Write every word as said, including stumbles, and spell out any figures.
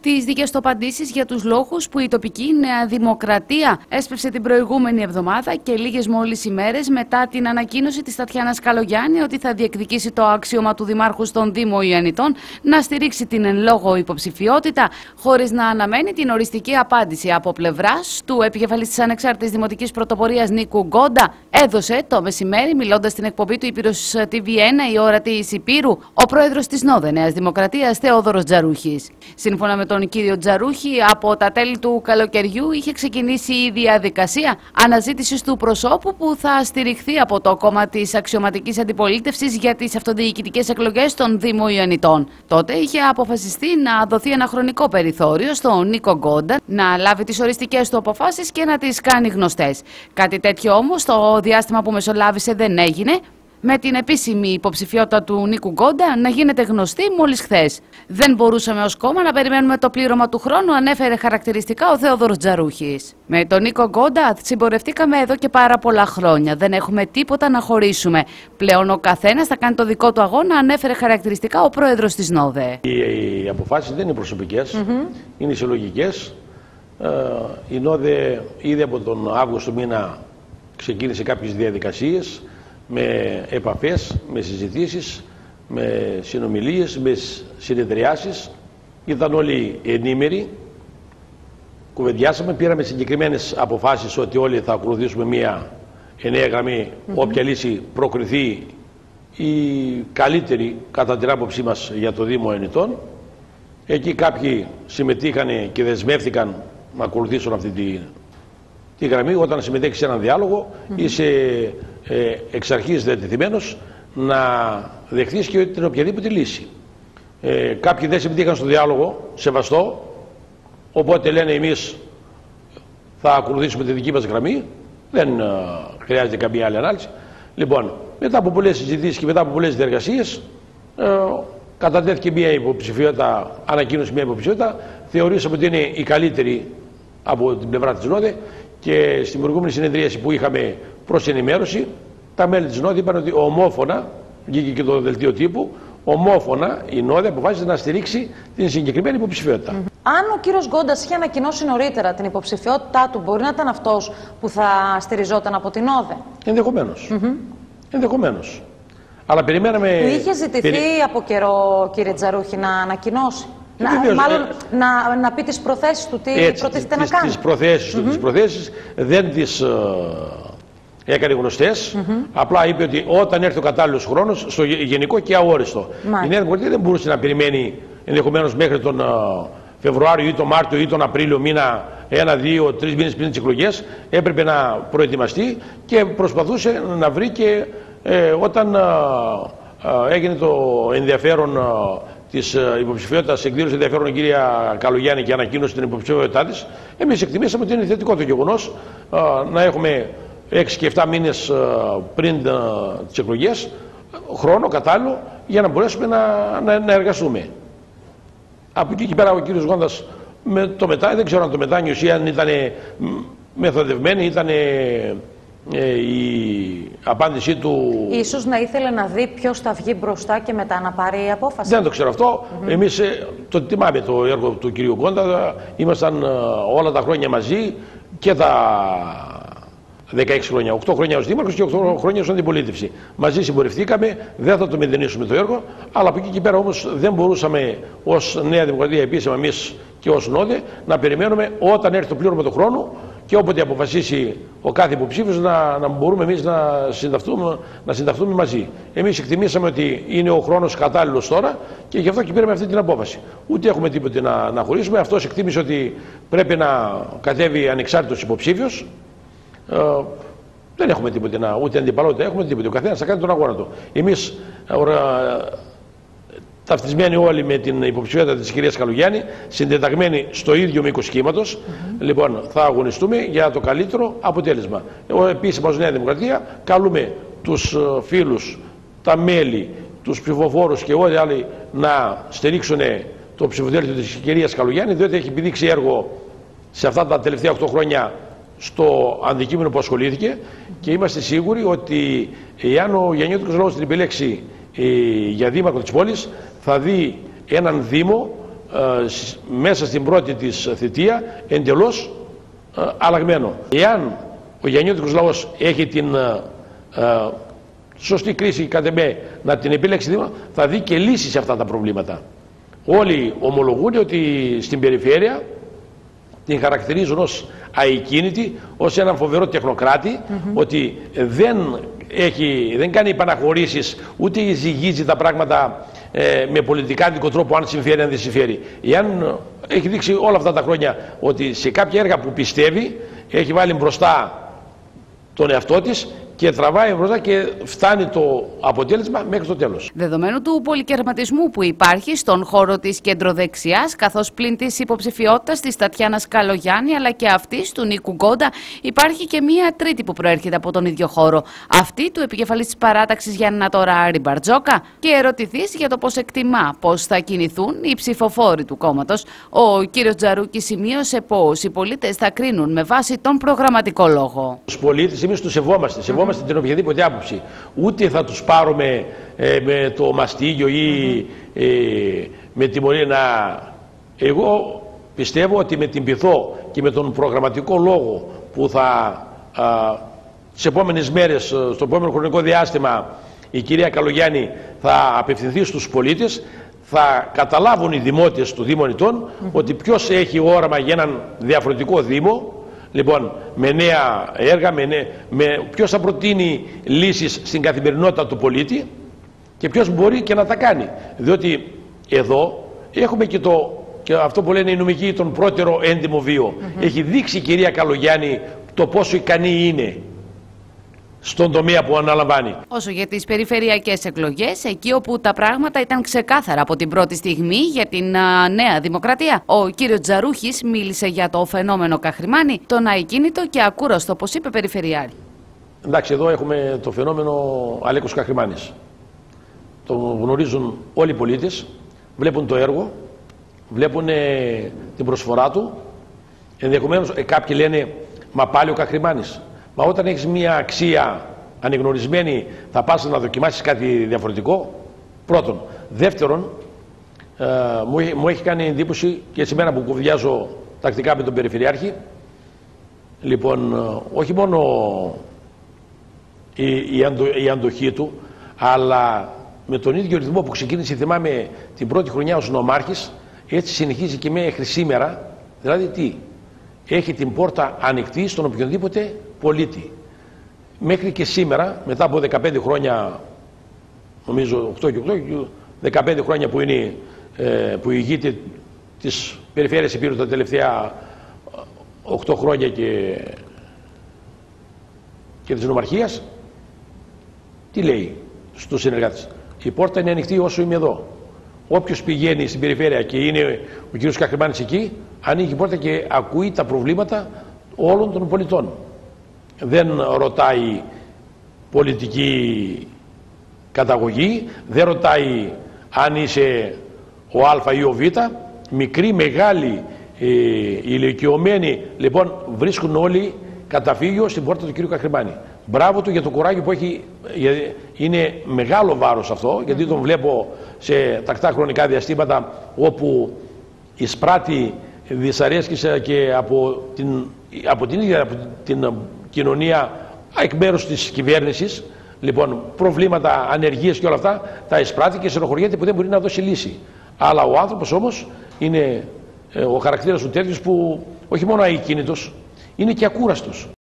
Τις δικές του απαντήσεις για τους λόγους που η τοπική Νέα Δημοκρατία έσπευσε την προηγούμενη εβδομάδα και λίγες μόλις ημέρες μετά την ανακοίνωση της Τατιάνας Καλογιάννη ότι θα διεκδικήσει το αξίωμα του Δημάρχου στον Δήμο Ιωαννιτών να στηρίξει την εν λόγω υποψηφιότητα, χωρίς να αναμένει την οριστική απάντηση από πλευράς του επικεφαλής της Ανεξάρτητης Δημοτικής Πρωτοπορίας Νίκου Γκόντα. Έδωσε το μεσημέρι, μιλώντας στην εκπομπή του Ήπειρος τι βι ένα, η ώρα της Υπήρου, ο πρόεδρος της ΝΟΔΕ Νέας Δημοκρατίας, Θεόδωρος Τζαρούχης. Σύμφωνα με τον κύριο Τζαρούχη, από τα τέλη του καλοκαιριού είχε ξεκινήσει η διαδικασία αναζήτησης του προσώπου που θα στηριχθεί από το κόμμα της αξιωματικής αντιπολίτευσης για τις αυτοδιοικητικές εκλογές στον Δήμο Ιωαννιτών. Τότε είχε αποφασιστεί να δοθεί ένα χρονικό περιθώριο στον Νίκο Γκόντα να λάβει τις οριστικές του αποφάσεις και να τις κάνει γνωστές. Κάτι τέτοιο όμως το διάστημα που μεσολάβησε δεν έγινε, με την επίσημη υποψηφιότητα του Νίκου Γκόντα να γίνεται γνωστή μόλις χθες. Δεν μπορούσαμε ως κόμμα να περιμένουμε το πλήρωμα του χρόνου, ανέφερε χαρακτηριστικά ο Θεόδωρος Τζαρούχης. Με τον Νίκο Γκόντα συμπορευτήκαμε εδώ και πάρα πολλά χρόνια. Δεν έχουμε τίποτα να χωρίσουμε. Πλέον ο καθένας θα κάνει το δικό του αγώνα, ανέφερε χαρακτηριστικά ο πρόεδρος της ΝΟΔΕ. Οι αποφάσεις δεν είναι προσωπικές, mm-hmm. είναι συλλογικές. Ε, η ΝΟΔΕ ήδη από τον Αύγουστο μήνα ξεκίνησε κάποιες διαδικασίες, με επαφές, με συζητήσεις, με συνομιλίες, με συνεδριάσεις. Ήταν όλοι ενήμεροι, κουβεντιάσαμε, πήραμε συγκεκριμένες αποφάσεις ότι όλοι θα ακολουθήσουμε μία ενιαία γραμμή, mm-hmm. όποια λύση προκριθεί η καλύτερη κατά την άποψή μας για το Δήμο Ιωαννιτών. Εκεί κάποιοι συμμετείχαν και δεσμεύτηκαν να ακολουθήσουν αυτή τη, τη γραμμή. Όταν συμμετέχεις σε έναν διάλογο, mm-hmm. είσαι ε, εξ αρχής διατεθειμένος να δεχθείς και την οποιαδήποτε λύση. Ε, κάποιοι δεν συμμετείχαν στο διάλογο, σεβαστό, οπότε λένε εμείς θα ακολουθήσουμε τη δική μας γραμμή, δεν ε, χρειάζεται καμία άλλη ανάλυση. Λοιπόν, μετά από πολλές συζητήσεις και μετά από πολλές διεργασίες, ε, κατατέθηκε μια υποψηφιότητα, ανακοίνωσε μια υποψηφιότητα, θεωρήσαμε ότι είναι η καλύτερη από την πλευρά της ΝΟΔΕ και στην προηγούμενη συνεδρίαση που είχαμε προς ενημέρωση, τα μέλη της ΝΟΔΕ είπαν ότι ομόφωνα, βγήκε και το δελτίο τύπου, ομόφωνα η ΝΟΔΕ αποφάσισε να στηρίξει την συγκεκριμένη υποψηφιότητα. Mm-hmm. Αν ο κύριος Γκόντας είχε ανακοινώσει νωρίτερα την υποψηφιότητά του, μπορεί να ήταν αυτός που θα στηριζόταν από την ΝΟΔΕ? Ενδεχομένως. Mm-hmm. Ενδεχομένως. Αλλά περιμέναμε... Του είχε ζητηθεί περι... από καιρό, κύριε Τζαρούχη, να ανακοινώσει? Να, βεβαίως, μάλλον ε, να, να πει τις προθέσεις του, τι έτσι, προτίθεται τις, να κάνει. Τις προθέσεις του, mm-hmm. τις προθέσεις δεν τις ε, έκανε γνωστές. Mm-hmm. Απλά είπε ότι όταν έρθει ο κατάλληλος χρόνος, στο γενικό και αόριστο. Μάλιστα. Η Νέα Δημοκρατία δεν μπορούσε να περιμένει ενδεχομένως μέχρι τον ε, Φεβρουάριο ή τον Μάρτιο ή τον Απρίλιο μήνα, ένα, δύο, τρεις μήνες πριν τις εκλογές. Έπρεπε να προετοιμαστεί και προσπαθούσε να βρει και ε, όταν ε, ε, έγινε το ενδιαφέρον ε, της υποψηφιότητας, εκδήλωσε ενδιαφέρον η κυρία Καλογιάννη και ανακοίνωσε την υποψηφιότητά της. Εμείς εκτιμήσαμε ότι είναι θετικό το γεγονός να έχουμε έξι και επτά μήνες πριν τις εκλογές χρόνο κατάλληλο για να μπορέσουμε να, να, να εργαστούμε. Από εκεί και πέρα ο κύριος Γκόντας με το μετά, δεν ξέρω αν το μετάνιωσε ή αν ήταν μεθοδευμένη, ήταν Ε, η απάντησή του... Ίσως να ήθελε να δει ποιος θα βγει μπροστά και μετά να πάρει η απόφαση. Δεν το ξέρω αυτό. Mm-hmm. Εμείς ε, το τιμάμε το έργο του κυρίου Γκόντα. Ήμασταν ε, όλα τα χρόνια μαζί και τα δεκαέξι χρόνια. οκτώ χρόνια ως δήμαρχος και οκτώ χρόνια ως αντιπολίτευση. Μαζί συμπορευτήκαμε, δεν θα το μηδενίσουμε το έργο, αλλά από εκεί και πέρα όμως δεν μπορούσαμε ως Νέα Δημοκρατία επίσημα εμείς και ως ΝΟΔΕ να περιμένουμε όταν έρθει το πλήρωμα του χρόνου και όποτε αποφασίσει ο κάθε υποψήφιος να, να μπορούμε εμείς να συνταχθούμε, να συνταχθούμε μαζί. Εμείς εκτιμήσαμε ότι είναι ο χρόνος κατάλληλος τώρα και γι' αυτό και πήραμε αυτή την απόφαση. Ούτε έχουμε τίποτε να, να χωρίσουμε. Αυτός εκτίμησε ότι πρέπει να κατέβει ανεξάρτητος υποψήφιος. Ε, δεν έχουμε τίποτε να, ούτε αντιπαλότητα έχουμε τίποτε. Ο καθένας θα κάνει τον αγώνα του. Εμείς ε, ταυτισμένοι όλοι με την υποψηφιότητα της κυρίας Καλογιάννη, συντεταγμένοι στο ίδιο μήκος κύματος, mm-hmm. λοιπόν, θα αγωνιστούμε για το καλύτερο αποτέλεσμα. Επίσης, ως Νέα Δημοκρατία, καλούμε τους φίλους, τα μέλη, τους ψηφοφόρους και όλοι άλλοι να στηρίξουν το ψηφοδέλτιο της κυρίας Καλογιάννη, διότι έχει επιδείξει έργο σε αυτά τα τελευταία οκτώ χρόνια στο αντικείμενο που ασχολήθηκε και είμαστε σίγουροι ότι εάν ο γενναιόδικος λαός την επιλέξει ε, για δήμαρχο της πόλης, θα δει έναν Δήμο ε, μέσα στην πρώτη της θητεία εντελώς ε, αλλαγμένο. Εάν ο γενναιόδικος λαός έχει την ε, ε, σωστή κρίση κατά με να την επιλέξει, θα δει και λύσεις σε αυτά τα προβλήματα. Όλοι ομολογούν ότι στην περιφέρεια την χαρακτηρίζουν ως αικίνητη, ως έναν φοβερό τεχνοκράτη, mm-hmm. ότι δεν, έχει, δεν κάνει επαναχωρήσεις, ούτε ζυγίζει τα πράγματα ε, με πολιτικά δικό τρόπο, αν συμφέρει, αν δεν συμφέρει. Εάν έχει δείξει όλα αυτά τα χρόνια ότι σε κάποια έργα που πιστεύει έχει βάλει μπροστά τον εαυτό της και τραβάει μπροστά και φτάνει το αποτέλεσμα μέχρι το τέλος. Δεδομένου του πολυκερματισμού που υπάρχει στον χώρο της κεντροδεξιάς, καθώς πλην της υποψηφιότητας της Τατιάνας Καλογιάννη αλλά και αυτής του Νίκου Γκόντα, υπάρχει και μία τρίτη που προέρχεται από τον ίδιο χώρο. Αυτή του επικεφαλής της παράταξης Γιάννη Τωράρη Μπαρτζόκα. Και ερωτηθείς για το πώς εκτιμά πώς θα κινηθούν οι ψηφοφόροι του κόμματος, ο κύριος Τζαρούκης σημείωσε πως οι πολίτες θα κρίνουν με βάση τον προγραμματικό λόγο. Τους πολίτες εμείς τους σεβόμαστε. Σεβόμαστε την οποιαδήποτε άποψη. Ούτε θα τους πάρουμε ε, με το μαστίγιο ή ε, με τιμωρία να... Εγώ πιστεύω ότι με την πειθό και με τον προγραμματικό λόγο που θα α, τις επόμενες μέρες, στο επόμενο χρονικό διάστημα, η κυρία Καλογιάννη θα απευθυνθεί στους πολίτες, θα καταλάβουν οι δημότες του Δήμου Αινιτών mm-hmm. ότι ποιος έχει όραμα για έναν διαφορετικό Δήμο. Λοιπόν, με νέα έργα, με, νέα, με ποιος θα προτείνει λύσεις στην καθημερινότητα του πολίτη και ποιος μπορεί και να τα κάνει. Διότι εδώ έχουμε και, το, και αυτό που λένε οι νομικοί, τον πρώτερο έντιμο βίο. Mm-hmm. Έχει δείξει η κυρία Καλογιάννη το πόσο ικανή είναι στον τομέα που αναλαμβάνει. Όσο για τις περιφερειακές εκλογές, εκεί όπου τα πράγματα ήταν ξεκάθαρα από την πρώτη στιγμή για την α, Νέα Δημοκρατία, ο κύριος Τζαρούχης μίλησε για το φαινόμενο Καχρημάνη, τον αεκίνητο και ακούραστο, όπως είπε, περιφερειάρχη. Εντάξει, εδώ έχουμε το φαινόμενο Αλέκος Καχρημάνης. Το γνωρίζουν όλοι οι πολίτες, βλέπουν το έργο, βλέπουν ε, την προσφορά του. Ενδεχομένως ε, κάποιοι λένε, μα πάλι ο Καχρημάνης. Μα όταν έχεις μία αξία ανεγνωρισμένη, θα πας να δοκιμάσεις κάτι διαφορετικό. Πρώτον. Δεύτερον, ε, μου, μου έχει κάνει εντύπωση και σε μένα που κουβεντιάζω τακτικά με τον Περιφερειάρχη. Λοιπόν, όχι μόνο η, η, αντο, η αντοχή του, αλλά με τον ίδιο ρυθμό που ξεκίνησε, θυμάμαι, την πρώτη χρονιά ως νομάρχης, έτσι συνεχίζει και μέχρι σήμερα. Δηλαδή τι, έχει την πόρτα ανοιχτή στον οποιονδήποτε πολίτη. Μέχρι και σήμερα, μετά από δεκαπέντε χρόνια, νομίζω οκτώ και οκτώ, δεκαπέντε χρόνια που, είναι, ε, που ηγείται της Περιφέρειας Ηπείρου τα τελευταία οκτώ χρόνια και, και της νομαρχίας, τι λέει στους συνεργάτες? Η πόρτα είναι ανοιχτή όσο είμαι εδώ. Όποιος πηγαίνει στην περιφέρεια και είναι ο κ. Καχρημάνης εκεί, ανοίγει η πόρτα και ακούει τα προβλήματα όλων των πολιτών. Δεν ρωτάει πολιτική καταγωγή, δεν ρωτάει αν είσαι ο Α ή ο Β, μικροί, μεγάλοι, ε, ηλικιωμένοι, λοιπόν βρίσκουν όλοι καταφύγιο στην πόρτα του κ. Καχρημάνη. Μπράβο του για το κουράγιο που έχει, είναι μεγάλο βάρος αυτό, γιατί τον βλέπω σε τακτά χρονικά διαστήματα όπου εισπράττει δυσαρέσκηση και από την, από την ίδια από την κοινωνία εκ μέρους της κυβέρνησης. Λοιπόν, προβλήματα, ανεργίες και όλα αυτά τα εισπράττει και στενοχωριέται που δεν μπορεί να δώσει λύση. Αλλά ο άνθρωπος όμως είναι ο χαρακτήρας του τέτοιος που όχι μόνο αικίνητος, είναι και ακούραστος.